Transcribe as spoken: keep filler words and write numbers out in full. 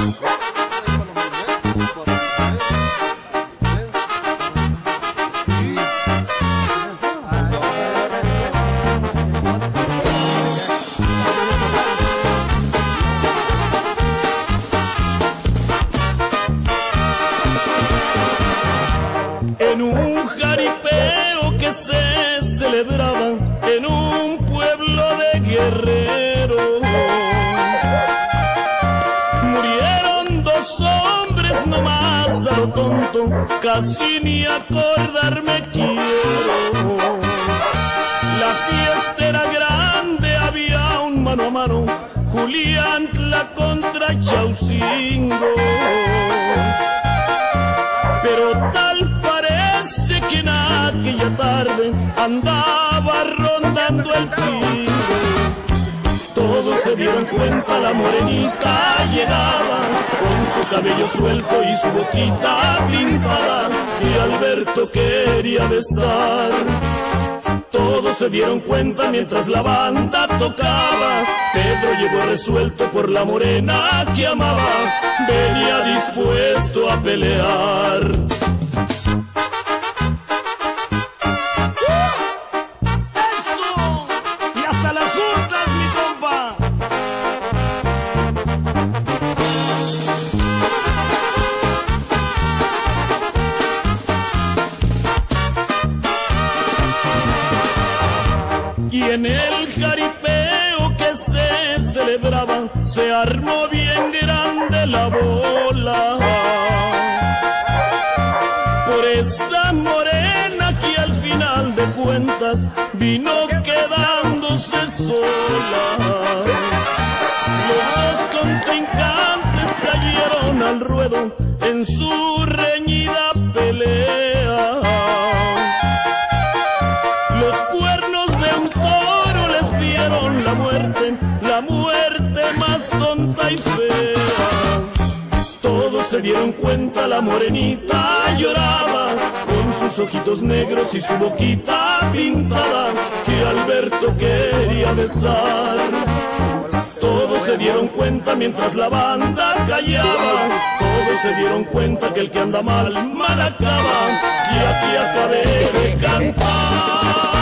En un jaripeo que se celebraba en un pueblo de Guerrero, murieron dos hombres nomás a lo tonto, casi ni acordarme quiero. La fiesta era grande, había un mano a mano, Juliantla contra Chaucingo. Pero tal parece que en aquella tarde andaba rondando el tingo. Todos se dieron cuenta, la morenita llegaba con su cabello suelto y su boquita pintada, y Alberto quería besar. Todos se dieron cuenta mientras la banda tocaba. Pedro llegó resuelto por la morena que amaba, venía dispuesto a pelear. ¡Eso! ¡Y hasta las justas, mi compa! Y en el jaripeo que se celebraba, se armó bien grande la bola por esa morena que al final de cuentas vino quedándose sola. Los dos contrincantes cayeron al ruedo en su reñida pelea. Los cuernos de un toro les dieron la muerte, la muerte más tonta y fea. Todos se dieron cuenta, la morenita lloraba con sus ojitos negros y su boquita pintada, que Alberto quería besar. Todos se dieron cuenta mientras la banda callaba. Todos se dieron cuenta que el que anda mal, mal acaba. Y aquí acabé de cantar.